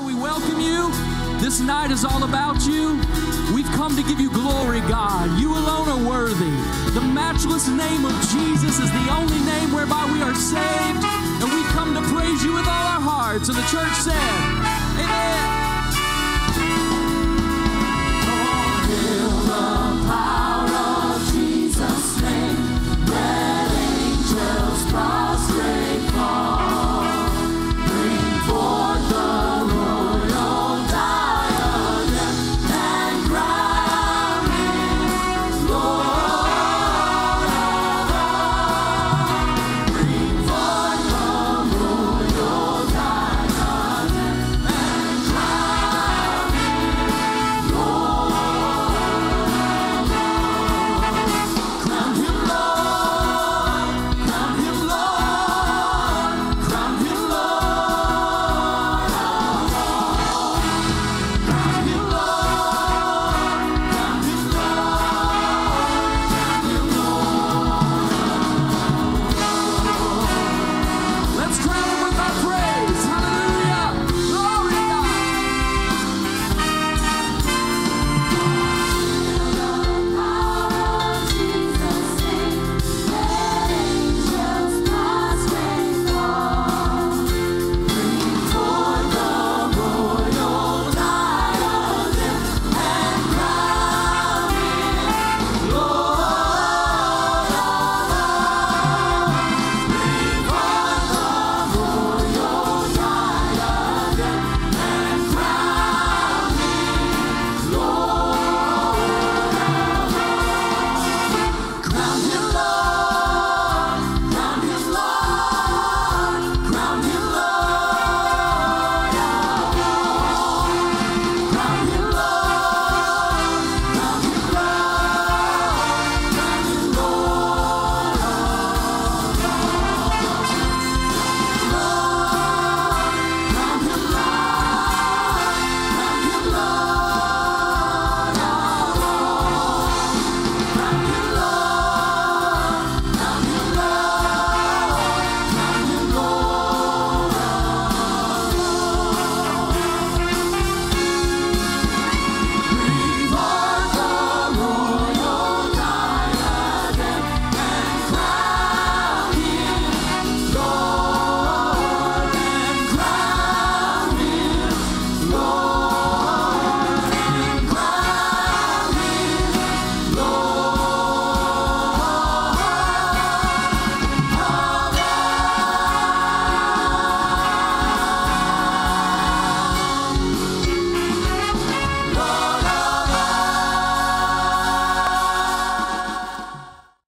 Father, we welcome you. This night is all about you. We've come to give you glory, God. You alone are worthy. The matchless name of Jesus is the only name whereby we are saved. And we come to praise you with all our hearts. And the church said, amen.